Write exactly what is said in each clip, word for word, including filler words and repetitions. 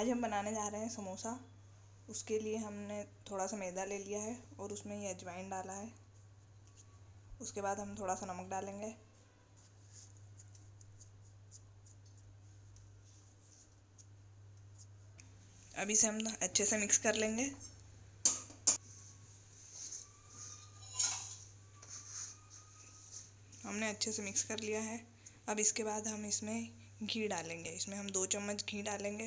आज हम बनाने जा रहे हैं समोसा। उसके लिए हमने थोड़ा सा मैदा ले लिया है और उसमें ये अजवाइन डाला है। उसके बाद हम थोड़ा सा नमक डालेंगे। अब इसे हम अच्छे से मिक्स कर लेंगे। हमने अच्छे से मिक्स कर लिया है। अब इसके बाद हम इसमें घी डालेंगे। इसमें हम दो चम्मच घी डालेंगे।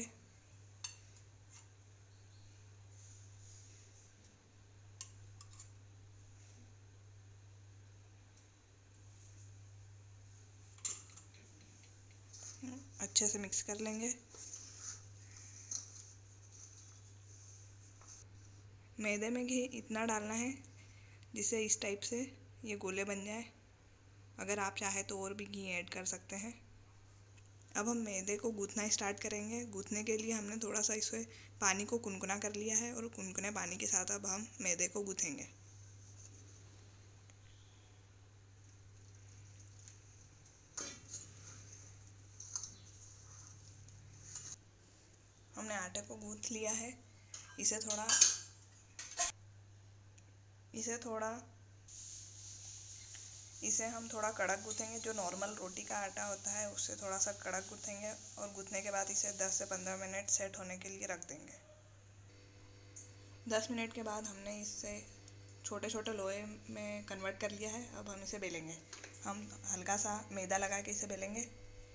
अच्छे से मिक्स कर लेंगे। मैदे में घी इतना डालना है जिससे इस टाइप से ये गोले बन जाए। अगर आप चाहे तो और भी घी ऐड कर सकते हैं। अब हम मैदे को गूँथना स्टार्ट करेंगे। गूँथने के लिए हमने थोड़ा सा इससे पानी को कुनकुना कर लिया है और कुनकुने पानी के साथ अब हम मैदे को गूँथेंगे। हमने आटे को गूँथ लिया है। इसे थोड़ा इसे थोड़ा इसे हम थोड़ा कड़क गूँथेंगे। जो नॉर्मल रोटी का आटा होता है उससे थोड़ा सा कड़क गूँथेंगे और गूँथने के बाद इसे दस से पंद्रह मिनट सेट होने के लिए रख देंगे। दस मिनट के बाद हमने इससे छोटे छोटे लोहे में कन्वर्ट कर लिया है। अब हम इसे बेलेंगे। हम हल्का सा मैदा लगा के इसे बेलेंगे।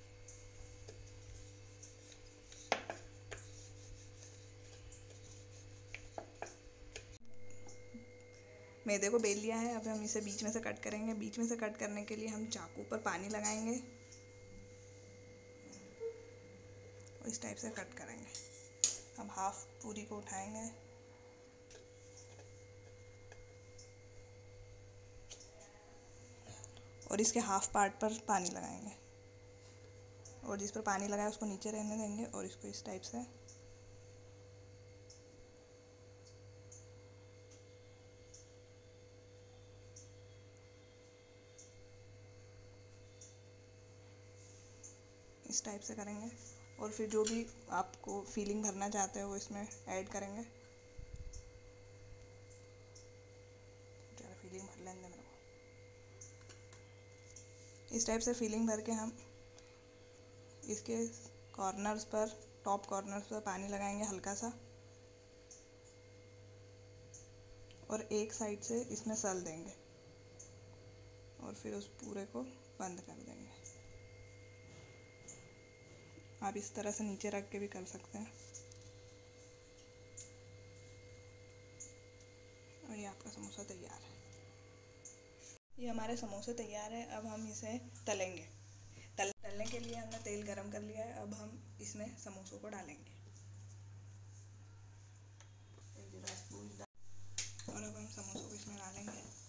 मैदे को बेल लिया है। अब हम इसे बीच में से कट करेंगे। बीच में से कट करने के लिए हम चाकू पर पानी लगाएंगे और इस टाइप से कट करेंगे। अब हाफ पूरी को उठाएंगे और इसके हाफ पार्ट पर पानी लगाएंगे और जिस पर पानी लगाया उसको नीचे रहने देंगे और इसको इस टाइप से इस टाइप से करेंगे और फिर जो भी आपको फीलिंग भरना चाहते हो वो इसमें ऐड करेंगे। ज़रा फीलिंग भर लेने मेरे को। इस टाइप से फीलिंग भर के हम इसके कॉर्नर्स पर टॉप कॉर्नर्स पर पानी लगाएंगे हल्का सा और एक साइड से इसमें सल देंगे और फिर उस पूरे को बंद कर देंगे। आप इस तरह से नीचे रख के भी कर सकते हैं। और ये आपका समोसा तैयार है। ये हमारे समोसे तैयार है। अब हम इसे तलेंगे। तल तलने के लिए हमने तेल गरम कर लिया है। अब हम इसमें समोसों को डालेंगे और अब हम समोसों को इसमें डालेंगे।